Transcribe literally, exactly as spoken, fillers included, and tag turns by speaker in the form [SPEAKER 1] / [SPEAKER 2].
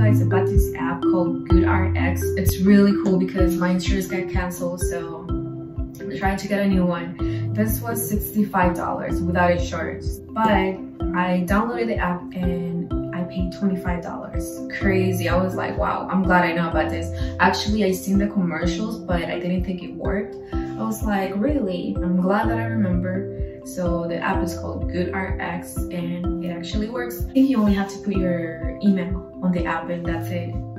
[SPEAKER 1] guys about this app called GoodRx. It's really cool because my insurance got canceled, so I'm trying to get a new one. This was sixty-five dollars without insurance, but I downloaded the app and I paid twenty-five dollars. Crazy. I was like, wow, I'm glad I know about this. Actually, I seen the commercials, but I didn't think it worked. I was like, really? I'm glad that I remember. So the app is called GoodRx and it actually works. I think you only have to put your email on the app and that's it.